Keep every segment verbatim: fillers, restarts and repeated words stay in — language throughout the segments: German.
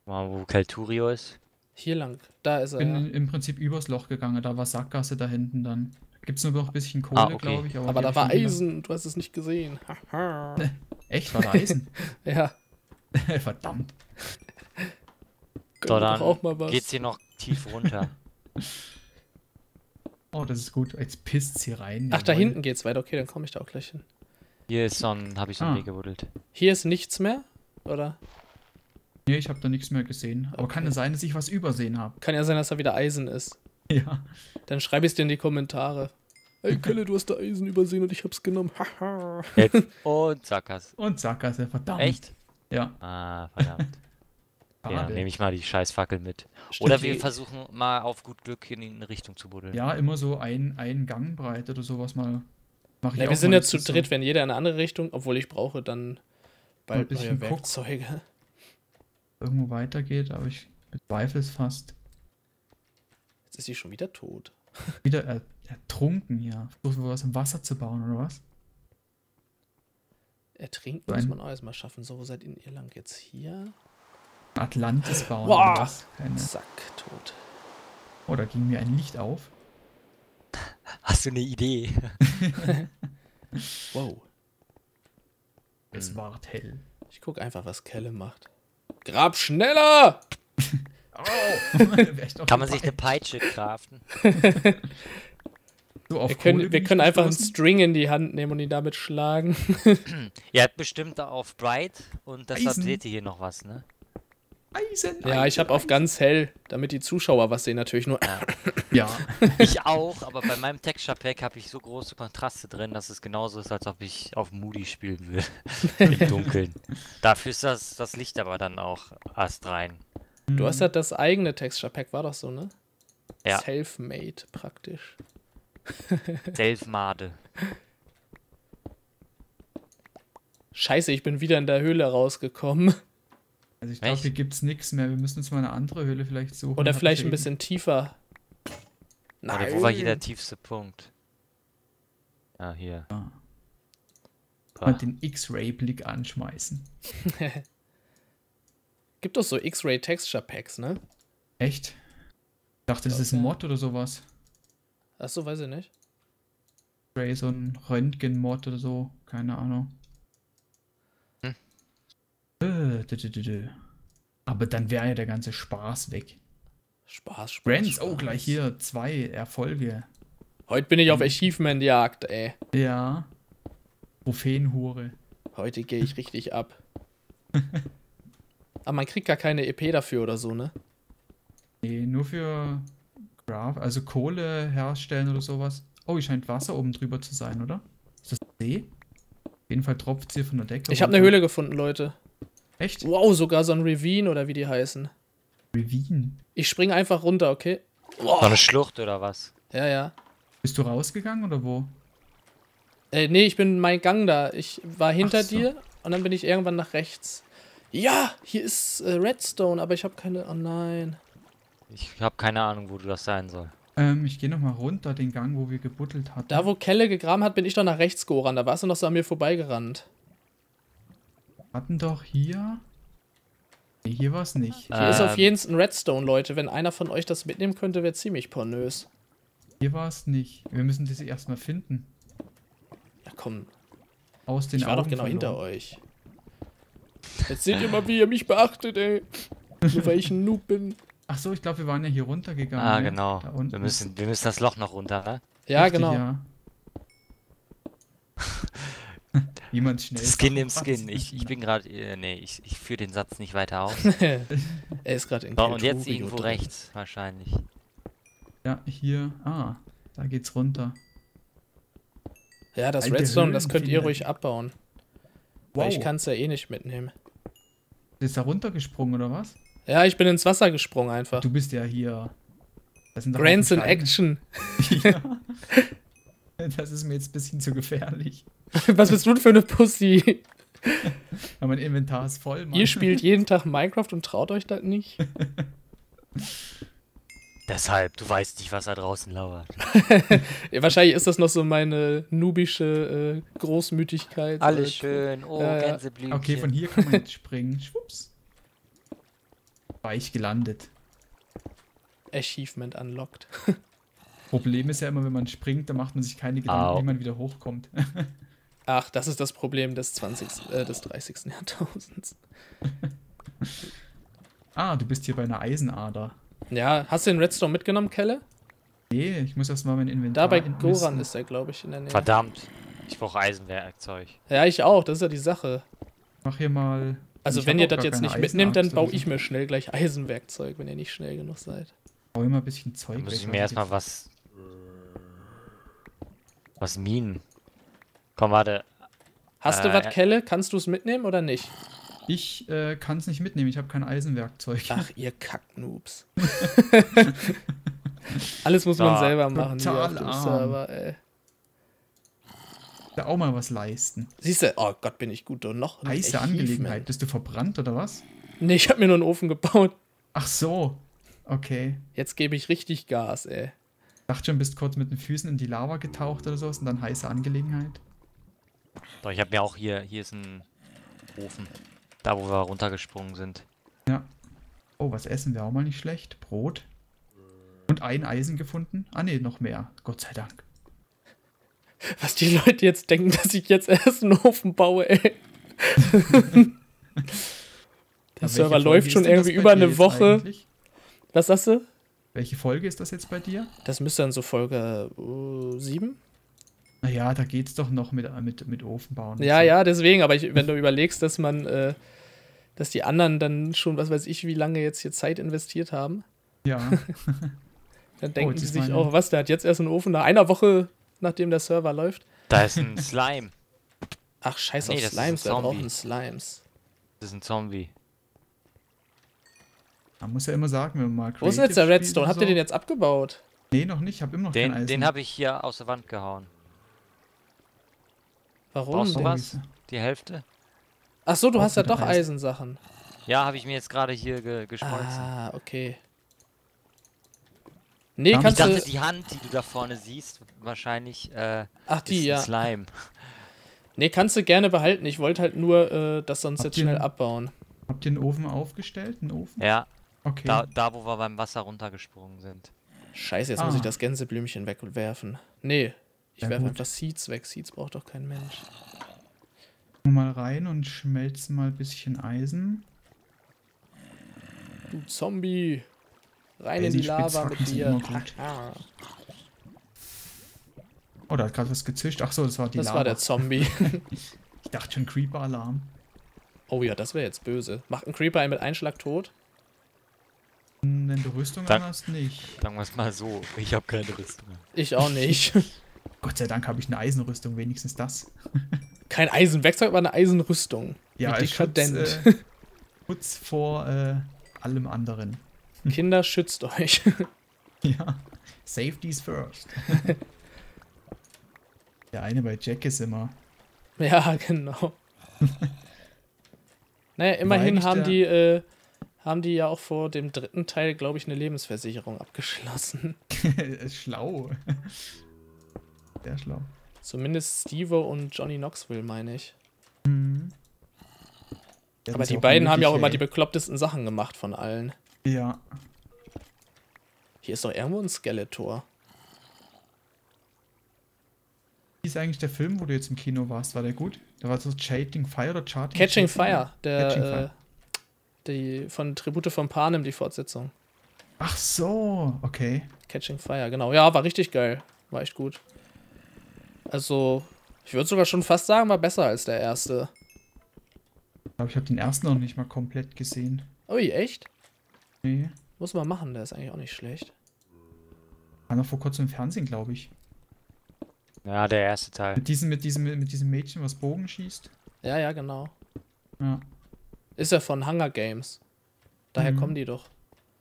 Mal, wo Kalturio ist. Hier lang. Da ist er. bin Ja. im Prinzip übers Loch gegangen, da war Sackgasse da hinten dann. Gibt's nur noch ein bisschen Kohle, Ah, okay. glaube ich. Aber, Aber die hab da ich war nie gela- Eisen, du hast es nicht gesehen. Haha. Echt, war da Eisen? Ja. Verdammt. Gönn So, mir dann doch auch mal was. geht's hier noch tief runter. Oh, das ist gut. Jetzt pisst's hier rein. Ach, da jawohl. hinten geht's weiter. Okay, dann komme ich da auch gleich hin. Hier ist so ein, habe ich so einen Ah. Weg gebuddelt. Hier ist nichts mehr? Oder? Nee, ich habe da nichts mehr gesehen. Aber Okay. kann es sein, dass ich was übersehen habe? Kann ja sein, dass da wieder Eisen ist. Ja. Dann schreibe ich es dir in die Kommentare. Ey, Kelle, du hast da Eisen übersehen und ich hab's genommen. Haha. Jetzt. Und Sackgasse. Und Sackgasse, verdammt. Echt? Ja. Ah, verdammt. Ja, dann Schade. nehme ich mal die Scheißfackel mit. Stimmt, Oder wir die- versuchen mal auf gut Glück in eine Richtung zu buddeln. Ja, immer so ein, ein Gang breit oder sowas mal. Mach ich Ja, auch wir sind mal, ja das zu ist so dritt, wenn jeder in eine andere Richtung, obwohl ich brauche dann ein bald bisschen neue guck. Werkzeuge. irgendwo weitergeht, aber ich bezweifle es fast. Jetzt ist sie schon wieder tot. Wieder er, ertrunken hier. Versucht was im Wasser zu bauen, oder was? Ertrinken So muss ein- man auch erstmal schaffen. So, wo seid ihr ihr lang jetzt hier? Atlantis bauen, Boah. oder was? Keine. Zack, tot. Oh, da ging mir ein Licht auf. Hast du eine Idee? Wow. Es Hm. ward hell. Ich guck einfach, was Kelle macht. Grab schneller! Oh, wär ich doch Kann man sich eine dabei. Peitsche craften? So, auf Wir können, Kohle wir bin können ich einfach einen gestoßen. String in die Hand nehmen und ihn damit schlagen. Ihr habt bestimmt da auf Bright und deshalb Eisen. seht ihr hier noch was, ne? Eisen, Ja, ich habe auf ganz hell, damit die Zuschauer was sehen, natürlich nur. Ja, Ich auch, aber bei meinem Texture Pack habe ich so große Kontraste drin, dass es genauso ist, als ob ich auf Moody spielen will. Im Dunkeln. Dafür ist das, das Licht aber dann auch astrein. Du hast ja das eigene Texture Pack, war doch so, ne? Ja. Self-made praktisch. Selfmade. Scheiße, ich bin wieder in der Höhle rausgekommen. Also ich glaube, Echt? hier gibt's nichts mehr. Wir müssen uns mal eine andere Höhle vielleicht suchen. Oder Hab vielleicht ich ein ja bisschen tiefer. Warte, wo war hier der tiefste Punkt? Ah, hier. eben- Ja. Boah. Mal den X-Ray-Blick anschmeißen. Gibt doch so X-Ray Texture Packs, ne? Echt? Ich dachte, das ist ein Okay. Mod oder sowas. Achso, weiß ich nicht. X-Ray, so ein Röntgen-Mod oder so. Keine Ahnung. Hm. Äh, dü- dü- dü- dü. Aber dann wäre ja der ganze Spaß weg. Spaß, Spaß. Brands, Spaß. oh, gleich hier zwei Erfolge. Heute bin ich auf Achievement-Jagd, ey. Ja. Trophäenhure. Heute gehe ich richtig ab. Aber man kriegt gar keine E P dafür oder so, ne? Nee, nur für Graph, also Kohle herstellen oder sowas. Oh, hier scheint Wasser oben drüber zu sein, oder? Ist das See? Auf jeden Fall tropft es hier von der Decke. Ich habe eine runter. Höhle gefunden, Leute. Echt? Wow, sogar so ein Ravine oder wie die heißen. Ravine. Ich springe einfach runter, okay? So eine Schlucht oder was? Ja, ja. Bist du rausgegangen oder wo? Äh, nee, ich bin mein Gang da. Ich war hinter Ach so. dir und dann bin ich irgendwann nach rechts. Ja, hier ist äh, Redstone, aber ich habe keine... Oh nein. Ich habe keine Ahnung, wo du das sein soll. Ähm, ich gehe nochmal runter, den Gang, wo wir gebuddelt hatten. Da, wo Kelle gegraben hat, bin ich doch nach rechts gerannt. Da warst du noch so an mir vorbeigerannt. hatten doch hier... Nee, hier war es nicht. Hier ist auf Ähm. jeden Fall ein Redstone, Leute. Wenn einer von euch das mitnehmen könnte, wäre ziemlich pornös. Hier war es nicht. Wir müssen das erstmal finden. Ja, komm. Aus den Ich war Augen doch genau hinter verloren. euch. Jetzt seht ihr mal, wie ihr mich beachtet, ey. Nur weil ich ein Noob bin. Ach so, ich glaube, wir waren ja hier runtergegangen. Ah, ne? genau. Da unten Wir müssen, wir müssen das Loch noch runter, ne? Ja, Richtig, genau. Ja. Wie man schnell Skin im sagt. Skin. Ich, ich bin gerade. Äh, nee, ich, ich führe den Satz nicht weiter aus. er ist gerade in So, und jetzt Kelturio irgendwo drin. rechts, wahrscheinlich. Ja, hier. Ah, da geht's runter. Ja, das Alte Redstone, das könnt ihr Höhlenfinder. ruhig abbauen. Weil ich kann es ja eh nicht mitnehmen. Ist da runtergesprungen oder was? Ja, ich bin ins Wasser gesprungen einfach. Du bist ja hier. Das sind doch Brains in Haufen Action. Steine. Ja. Das ist mir jetzt ein bisschen zu gefährlich. Was bist du denn für eine Pussy? Aber mein Inventar ist voll, Mann. Ihr spielt jeden Tag Minecraft und traut euch das nicht? Deshalb, du weißt nicht, was da draußen lauert. Ja, wahrscheinlich ist das noch so meine nubische äh, Großmütigkeit. Alles Äh, schön. Oh, Ja, ja. Gänseblümchen. Okay, von hier kann man jetzt springen. Schwupps. Weich gelandet. Achievement unlocked. Problem ist ja immer, wenn man springt, dann macht man sich keine Gedanken, Au. wie man wieder hochkommt. Ach, das ist das Problem des zwanzigsten Äh, des dreißigsten Jahrtausends. Ah, du bist hier bei einer Eisenader. Ja, hast du den Redstone mitgenommen, Kelle? Nee, ich muss erst mal mein Inventar Da bei entmisten. Goran ist er, glaube ich, in der Nähe. Verdammt. Ich brauche Eisenwerkzeug. Ja, ich auch, das ist ja die Sache. Mach hier mal... Also ich wenn hab ihr auch das gar jetzt keine nicht mitnehmt, dann Eisenaxt baue oder ich so. mir schnell gleich Eisenwerkzeug, wenn ihr nicht schnell genug seid. Bau immer ein bisschen Zeug Da muss weg, ich was mir erstmal jetzt- was... Was Minen. Komm, warte. Hast du Äh, was, Kelle? Kannst du es mitnehmen oder nicht? Ich äh, kann es nicht mitnehmen, ich habe kein Eisenwerkzeug. Ach, ihr Kacknoobs. Alles muss man So, selber machen hier auf total dem arm. Server, ey. Da auch mal was leisten. Siehst du, oh Gott, bin ich gut und noch ein Heiße Achievement. Angelegenheit. Bist du verbrannt oder was? Nee, ich habe mir nur einen Ofen gebaut. Ach so. Okay. Jetzt gebe ich richtig Gas, ey. Dachte schon, bist kurz mit den Füßen in die Lava getaucht oder sowas und dann heiße Angelegenheit. Doch, ich habe mir auch hier... Hier ist ein Ofen. Da, wo wir runtergesprungen sind. Ja. Oh, was essen wäre auch mal nicht schlecht. Brot. Und ein Eisen gefunden. Ah ne, noch mehr. Gott sei Dank. Was die Leute jetzt denken, dass ich jetzt erst einen Ofen baue, ey. Der Aber Server welche läuft Folge schon ist denn das irgendwie bei über dir eine jetzt Woche. eigentlich? Was sagst du? Welche Folge ist das jetzt bei dir? Das müsste dann so Folge äh, sieben? Naja, da geht's doch noch mit, mit, mit Ofen bauen. und Ja, so. ja, deswegen, aber ich, wenn du überlegst, dass man, äh, dass die anderen dann schon, was weiß ich, wie lange jetzt hier Zeit investiert haben, Ja. dann denken jetzt die ist sich meine- auch, was, der hat jetzt erst einen Ofen nach einer Woche, nachdem der Server läuft. Da ist ein Slime. Ach, scheiß Nee, auf das ist Slimes, ein wir Zombie. brauchen Slimes. Das ist ein Zombie. Man muss ja immer sagen, wenn man mal Wo ist denn jetzt der Creative Redstone? spielt Habt und ihr so. den jetzt abgebaut? Nee, noch nicht. Ich habe immer noch kein Den, Eisen. den habe ich hier aus der Wand gehauen. Warum Brauchst du denn? was? Die Hälfte? Ach so, du Brauchst hast ja du doch da Eisen? Eisensachen. Ja, habe ich mir jetzt gerade hier ge geschmolzen. Ah, okay. Nee, Ich Ich kannst dachte, du... die Hand, die du da vorne siehst, wahrscheinlich äh, Ach, die, ist ja. ein Slime. Nee, kannst du gerne behalten. Ich wollte halt nur äh, das sonst Habt jetzt ihr schnell einen- abbauen. Habt ihr einen Ofen aufgestellt? Einen Ofen? Ja, Okay. da, da wo wir beim Wasser runtergesprungen sind. Scheiße, jetzt Ah. muss ich das Gänseblümchen wegwerfen. Nee, ich Ja, werfe gut. einfach Seeds weg. Seeds braucht doch kein Mensch. Mal rein und schmelzen mal ein bisschen Eisen. Du Zombie. Rein in die Eisenspitzhacken Lava mit sind dir. immer gut. Ah, Oh, da hat gerade was gezischt. Ach so, das war die das Lava. war der Zombie. Ich dachte schon Creeper-Alarm. Oh ja, das wäre jetzt böse. Macht ein Creeper einen mit Einschlag tot? Hm, Wenn du Rüstung Dank- an hast, nicht. Sagen wir es mal so, ich habe keine Rüstung. Ich auch nicht. Gott sei Dank habe ich eine Eisenrüstung, wenigstens das. Kein Eisenwerkzeug, aber eine Eisenrüstung. Ja, Wie als Schutz, dekadent. äh, Schutz vor äh, allem anderen. Kinder, schützt euch. Ja, Safety's first. Der eine bei Jack ist immer. Ja, genau. Naja, immerhin eigentlich haben der- die, äh, haben die ja auch vor dem dritten Teil, glaube ich, eine Lebensversicherung abgeschlossen. Schlau. Sehr schlau. Zumindest Steve und Johnny Knoxville, meine ich. Mhm. Ja, Aber das ist die auch beiden haben ja auch nötig, immer ey. die beklopptesten Sachen gemacht von allen. Ja. Hier ist doch irgendwo ein Skeletor. Wie ist eigentlich der Film, wo du jetzt im Kino warst? War der gut? Da war so Chating Fire oder Charting? Catching Chating? Fire, der, Catching äh, Fire. die von Tribute von Panem, die Fortsetzung. Ach so, okay. Catching Fire, genau. Ja, war richtig geil. War echt gut. Also, ich würde sogar schon fast sagen, war besser als der erste. Ich glaube, ich habe den ersten noch nicht mal komplett gesehen. Ui, echt? Nee. Muss man machen, der ist eigentlich auch nicht schlecht. War noch vor kurzem im Fernsehen, glaube ich. Ja, der erste Teil. Mit diesem, mit diesem, mit diesem Mädchen, was Bogen schießt. Ja, ja, genau. Ja. Ist ja von Hunger Games. Daher Mhm. kommen die doch.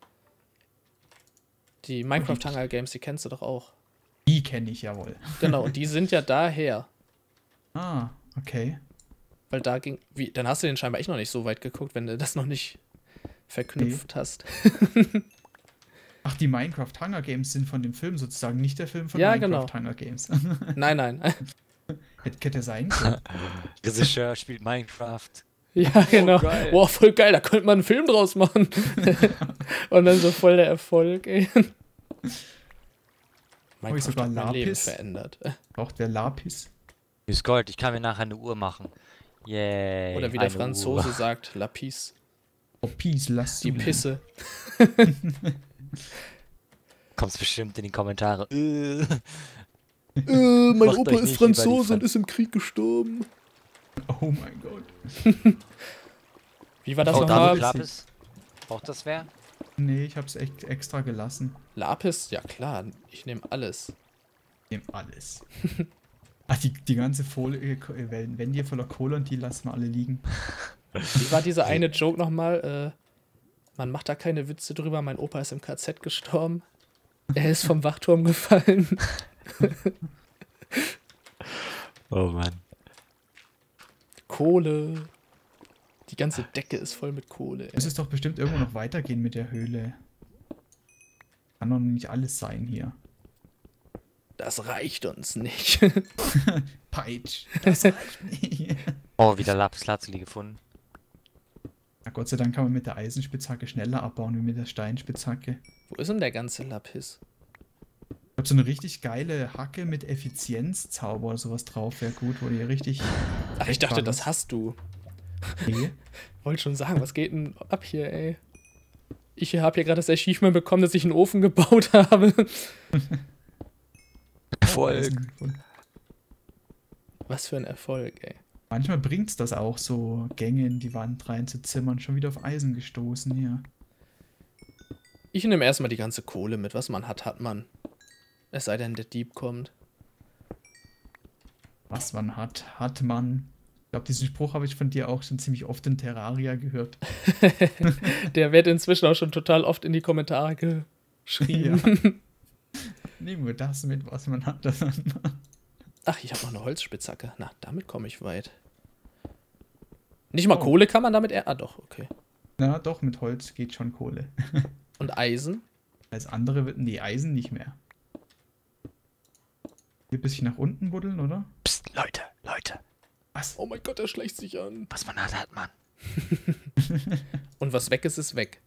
Die Minecraft Hunger Games, die kennst du doch auch. Die kenne ich, jawohl. Genau, und die sind ja daher. Ah, okay. Weil da ging. Wie, dann hast du den scheinbar echt noch nicht so weit geguckt, wenn du das noch nicht verknüpft hast. Ach, die Minecraft Hunger Games sind von dem Film sozusagen, nicht der Film von Ja, Minecraft genau. Hunger Games. Nein, nein. Hätte, hätte sein können. Regisseur spielt Minecraft. Ja, genau. geil. Boah, voll geil, da könnte man einen Film draus machen. Und dann so voll der Erfolg, ey. Oh, ich sogar hat mein Leben Lapis. verändert. Braucht der Lapis? Ist Gold, ich kann mir nachher eine Uhr machen. Yay. Oder wie der eine Franzose Uhr. sagt, Lapis. Oh, Peace, lass Die du. Pisse. Kommt's bestimmt in die Kommentare. Äh. Äh, mein Macht Opa euch ist nicht über die Franzose und Fran- ist im Krieg gestorben. Oh mein Gott. Wie war das Oh, nochmal? David Lapis? Braucht das wer? Nee, ich hab's echt extra gelassen. Lapis? Ja klar, ich nehme alles. Nehm alles. Ach, die, die ganze Folie, äh, wenn wenn die voller Kohle und die lassen wir alle liegen. Wie war dieser eine Joke nochmal? Äh, man macht da keine Witze drüber, mein Opa ist im K Z gestorben. Er ist vom Wachturm gefallen. Oh Mann. Kohle. Die ganze Decke ist voll mit Kohle. Ey. Muss es doch bestimmt irgendwo noch weitergehen mit der Höhle. Kann doch nicht alles sein hier. Das reicht uns nicht. Peitsch. Das reicht nicht. Oh, wieder Lapis Lazuli gefunden. Na Gott sei Dank kann man mit der Eisenspitzhacke schneller abbauen wie mit der Steinspitzhacke. Wo ist denn der ganze Lapis? Ich glaube, so eine richtig geile Hacke mit Effizienzzauber oder sowas drauf wäre gut, wo die richtig. Ach, ich dachte, das wegballerst. hast du. Nee. Wollte schon sagen, was geht denn ab hier, ey? Ich habe hier gerade das Achievement bekommen, dass ich einen Ofen gebaut habe. Erfolg. Was für ein Erfolg, ey. Manchmal bringt's das auch, so Gänge in die Wand reinzuzimmern. Schon wieder auf Eisen gestoßen hier. Ich nehme erstmal die ganze Kohle mit. Was man hat, hat man. Es sei denn, der Dieb kommt. Was man hat, hat man. Ich glaube, diesen Spruch habe ich von dir auch schon ziemlich oft in Terraria gehört. Der wird inzwischen auch schon total oft in die Kommentare geschrieben. Nehmen wir das mit, was man hat. Das hat man. Ach, ich habe noch eine Holzspitzhacke. Na, damit komme ich weit. Nicht mal Oh. Kohle kann man damit er. Ah, doch, okay. Na doch, mit Holz geht schon Kohle. Und Eisen? Als andere wird die Eisen nicht mehr. Hier ein bisschen nach unten buddeln, oder? Psst, Leute, Leute. Was? Oh mein Gott, er schleicht sich an. Was man hat, hat man. Und was weg ist, ist weg.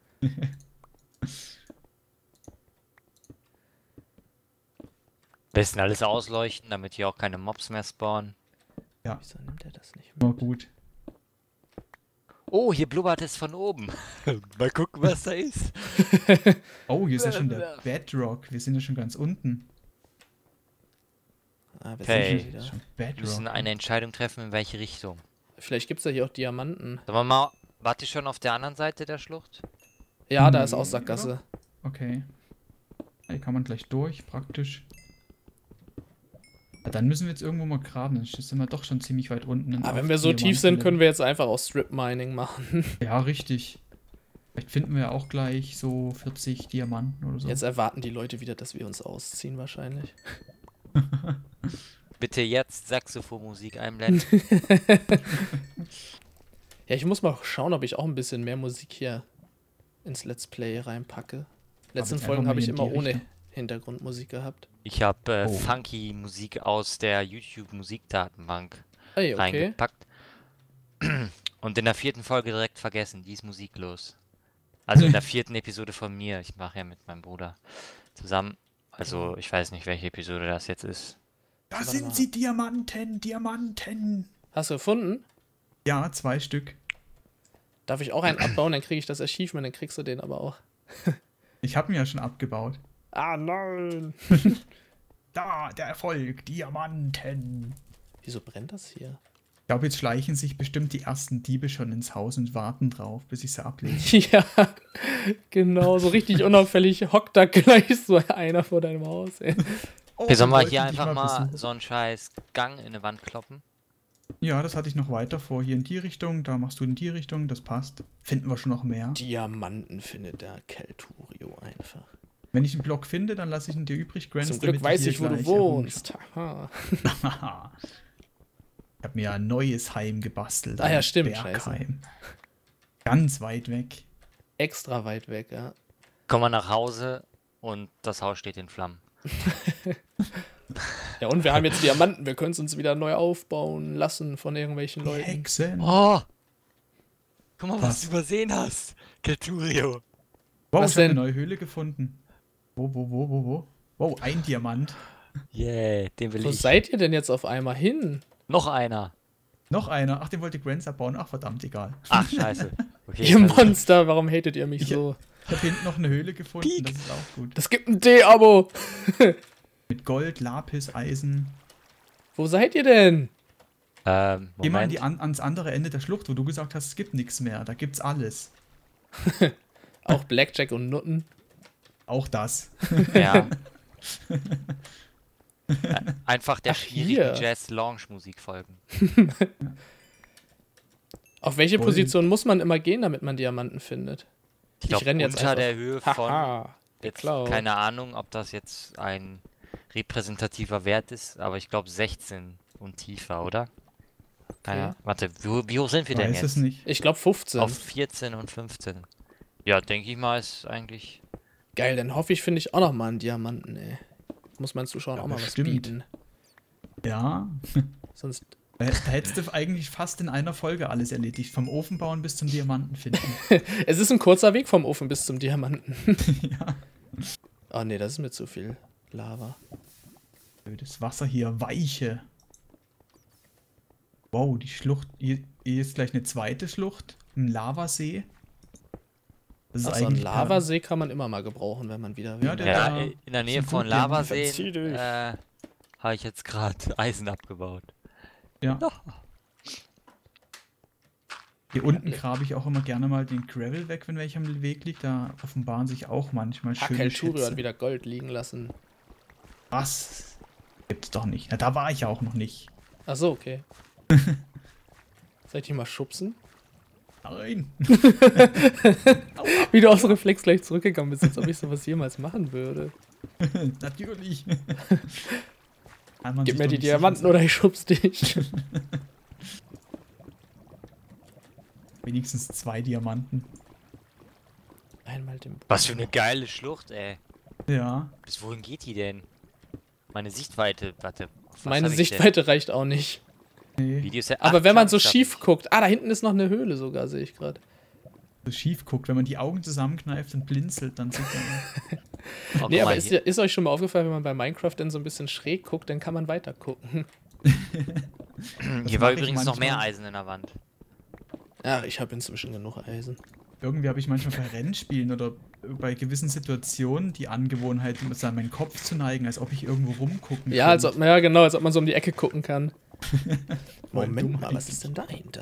Besten alles ausleuchten, damit hier auch keine Mobs mehr spawnen. Wieso nimmt er das nicht mit? Immer gut. Oh, hier blubbert es von oben. Mal gucken, was da ist. Oh, hier ist ja schon der Bedrock. Wir sind ja schon ganz unten. Ah, wir Okay. sind wieder. Schon Wir müssen Bedrock. eine Entscheidung treffen, in welche Richtung. Vielleicht gibt es ja hier auch Diamanten. Sollen wir mal... Wart ihr schon auf der anderen Seite der Schlucht? Ja, da ist Nee, auch Sackgasse. Okay. Hier kann man gleich durch, praktisch. Ja, dann müssen wir jetzt irgendwo mal graben. Dann sind wir doch schon ziemlich weit unten. in Ah, wenn auf wir so tief sind, Diamanten- können wir jetzt einfach auch Strip-Mining machen. Ja, richtig. Vielleicht finden wir ja auch gleich so vierzig Diamanten oder so. Jetzt erwarten die Leute wieder, dass wir uns ausziehen wahrscheinlich. Bitte jetzt Saxophonmusik einblenden. Ja, ich muss mal schauen, ob ich auch ein bisschen mehr Musik hier ins Let's Play reinpacke. Letzten jetzt Folgen einfach habe mal ich in die immer ohne Richtung. Hintergrundmusik gehabt. Ich habe äh, Oh. funky Musik aus der YouTube-Musikdatenbank Ey, okay. reingepackt. Und in der vierten Folge direkt vergessen. Die ist musiklos. Also in der vierten Episode von mir. Ich mache ja mit meinem Bruder zusammen. Also ich weiß nicht, welche Episode das jetzt ist. Da Warte sind mal. sie, Diamanten, Diamanten. Hast du gefunden? Ja, zwei Stück. Darf ich auch einen abbauen, dann kriege ich das Achievement, dann kriegst du den aber auch. Ich habe mir ja schon abgebaut. Ah, nein. Da, der Erfolg, Diamanten. Wieso brennt das hier? Ich glaube, jetzt schleichen sich bestimmt die ersten Diebe schon ins Haus und warten drauf, bis ich sie ablege. Ja, genau, so richtig unauffällig hockt da gleich so einer vor deinem Haus, ey. Oh, Okay, sollen wir wollten hier dich einfach mal besuchen. so einen scheiß Gang in eine Wand kloppen? Ja, das hatte ich noch weiter vor. Hier in die Richtung, da machst du in die Richtung, das passt. Finden wir schon noch mehr. Diamanten findet der Kelturio einfach. Wenn ich einen Block finde, dann lasse ich ihn dir übrig, Grants. Zum Glück damit weiß hier ich, wo du gleich wohnst. Haha. herumsch- Ich habe mir ja ein neues Heim gebastelt. Ah ja, ein stimmt, Bergheim. Ganz weit weg. Extra weit weg, ja. Kommen wir nach Hause und das Haus steht in Flammen. Ja, und wir haben jetzt Diamanten, wir können es uns wieder neu aufbauen lassen von irgendwelchen Die Leuten. Hexen. Oh, Guck mal, was, Was? du übersehen hast. Kelturio. Wow, Was ich habe eine denn? neue Höhle gefunden. Wo, wo, wo, wo, wo? Wow, ein Diamant. Yeah, den will Wo ich. seid ihr denn jetzt auf einmal hin? Noch einer. Noch einer. Ach, den wollte Grants abbauen. Ach, verdammt, egal. Ach, scheiße. Okay, Ihr also- Monster, warum hatet ihr mich Ich- so? Ich habe hinten noch eine Höhle gefunden. Peak. Das ist auch gut. Das gibt ein D-Abo. Mit Gold, Lapis, Eisen. Wo seid ihr denn? Ähm, Geh mal an Moment. die, an, ans andere Ende der Schlucht, wo du gesagt hast, es gibt nichts mehr. Da gibt's alles. Auch Blackjack und Nutten. Auch das. Ja. Äh, Einfach der Ach, schwierigen hier. Jazz-Lounge-Musik folgen. Auf welche Gold. Position muss man immer gehen, damit man Diamanten findet? Ich glaube, renn jetzt unter einfach- der Höhe von, Haha, jetzt, geklaut. keine Ahnung, ob das jetzt ein repräsentativer Wert ist, aber ich glaube sechzehn und tiefer, oder? Keine, Okay. warte, wie, wie hoch sind wir Ich denn weiß es jetzt? nicht. Ich glaube fünfzehn. Auf vierzehn und fünfzehn. Ja, denke ich mal, ist eigentlich... Geil, dann hoffe ich, finde ich auch noch mal einen Diamanten, ey. Muss meinen Zuschauern Ja, auch mal bestimmt. was bieten. Ja. Sonst. Da, da hättest du eigentlich fast in einer Folge alles erledigt. Vom Ofen bauen bis zum Diamanten finden. Es ist ein kurzer Weg vom Ofen bis zum Diamanten. Ja. Oh nee, das ist mir zu viel Lava. Das Wasser hier, weiche. Wow, die Schlucht. Hier, hier ist gleich eine zweite Schlucht. Ein Lavasee. Das ist Achso, einen eigentlich Lavasee kann man immer mal gebrauchen, wenn man wieder will. Ja, der- Ja, Ja, in der Nähe sind von gut, ja. Lavaseen Verzieh dich. äh, habe ich jetzt gerade Eisen abgebaut. Ja. Hier unten grabe ich auch immer gerne mal den Gravel weg, wenn welcher am Weg liegt. Da offenbaren sich auch manchmal schöne Hakelturio hat Schätze. wieder Gold liegen lassen. Was? Gibt's doch nicht. Na, da war ich ja auch noch nicht. Achso, okay. Soll ich dich mal schubsen? Nein. Wie du aus Reflex gleich zurückgegangen bist, als ob ich sowas jemals machen würde. Natürlich. Kann man Gib sich mir doch die nicht Diamanten sicher oder ich schubs dich. sein. Wenigstens zwei Diamanten. Einmal den Was für eine geile Schlucht, ey. Ja. Bis wohin geht die denn? Meine Sichtweite, warte. was Meine hab ich denn? Sichtweite reicht auch nicht. Nee. Videos, ja, Aber acht wenn man so Chunks hab schief ich. guckt. Ah, da hinten ist noch eine Höhle sogar, sehe ich gerade. So schief guckt, wenn man die Augen zusammenkneift und blinzelt, dann sieht man. Oh, guck Nee, aber mal, ist, hier, dir- ist euch schon mal aufgefallen, wenn man bei Minecraft dann so ein bisschen schräg guckt, dann kann man weiter gucken. hier war mach ich übrigens noch mehr manchmal. Eisen in der Wand. Ach, ich habe inzwischen genug Eisen. Irgendwie habe ich manchmal bei Rennspielen oder bei gewissen Situationen die Angewohnheit, immer meinen Kopf zu neigen, als ob ich irgendwo rumgucken Ja, als ob, könnte. ja, genau, als ob man so um die Ecke gucken kann. Voll Moment dumm mal, was eigentlich. ist denn dahinter?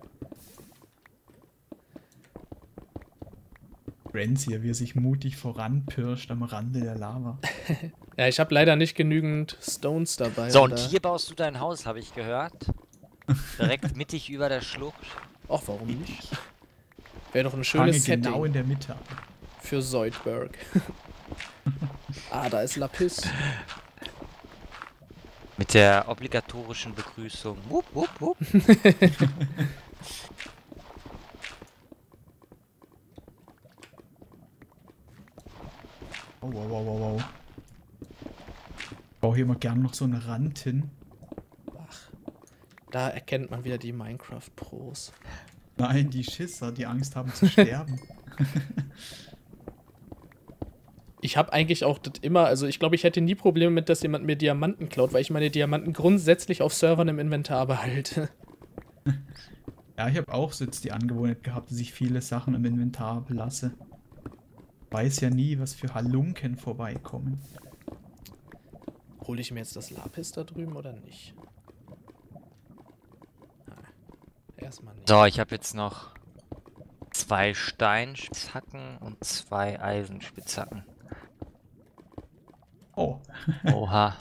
Renz hier, wie er sich mutig voranpirscht am Rande der Lava. Ja, ich habe leider nicht genügend Stones dabei. So, um und da- hier baust du dein Haus, habe ich gehört. Direkt mittig über der Schlucht. Ach, warum nicht? Wäre doch ein Fange schönes Setting genau in der Mitte an. für Zoidberg. Ah, da ist Lapis. Mit der obligatorischen Begrüßung. Wupp, wupp, wupp. Oh, wow, wow, wow, wow. Ich baue hier mal gern noch so einen Rand hin. Da erkennt man wieder die Minecraft-Pros. Nein, die Schisser, die Angst haben zu sterben. Ich habe eigentlich auch das immer, also ich glaube, ich hätte nie Probleme mit, dass jemand mir Diamanten klaut, weil ich meine Diamanten grundsätzlich auf Servern im Inventar behalte. Ja, ich habe auch so jetzt die Angewohnheit gehabt, dass ich viele Sachen im Inventar belasse. Weiß ja nie, was für Halunken vorbeikommen. Hole ich mir jetzt das Lapis da drüben oder nicht? Ah, erstmal nicht. So, ich habe jetzt noch zwei Steinspitzhacken und zwei Eisenspitzhacken. Oh, Oha.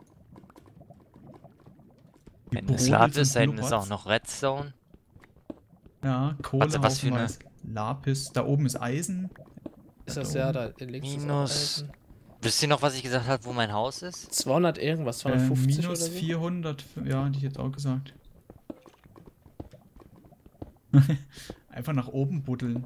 die Wenn es brodelt Lapis, und da hinten ist auch blubbert's. noch Redstone. Ja, Kohle, Warte, was für eine- haufenweise Lapis. Da oben ist Eisen. Ist das da ja, oben. da links ist auch Minus- Eisen. Wisst ihr noch, was ich gesagt habe, wo mein Haus ist? zweihundert irgendwas, Äh, zweihundertfünfzig minus oder so? vierhundert, ja, hätte ich jetzt auch gesagt. Einfach nach oben buddeln.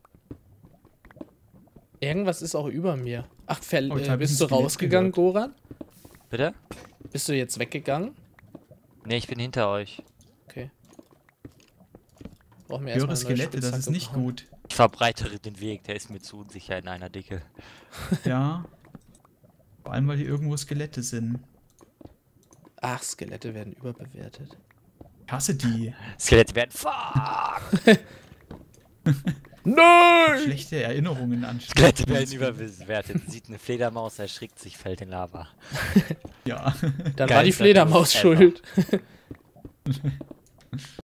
Irgendwas ist auch über mir. Ach, Fel Oh, ich äh, hab bist ein du Skelett rausgegangen, gehört. Goran? Bitte? Bist du jetzt weggegangen? Ne, ich bin hinter euch. Okay. Brauchen wir Höhere erstmal eine neue Skelette, das ist Spitzhacke nicht bauen. gut. Ich verbreitere den Weg, der ist mir zu unsicher in einer Dicke. Ja. Vor allem, weil hier irgendwo Skelette sind. Ach, Skelette werden überbewertet. Ich hasse die. Skelette werden. Fuck! Nein! Schlechte Erinnerungen an Skelette werden überbewertet. Sieht eine Fledermaus, erschrickt sich, fällt in Lava. Ja. Dann war die Geilster Fledermaus Tod ever. schuld.